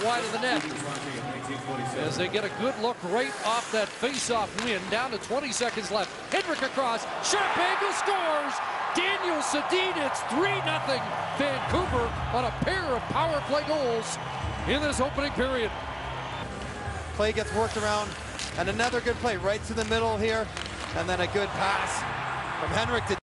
wide of the net. As they get a good look right off that face-off win. Down to 20 seconds left. Hendrick across. Sharp angle scores. Daniel Sedin. It's 3-0 Vancouver on a pair of power play goals in this opening period. Play gets worked around, and another good play right to the middle here, and then a good pass from Henrik to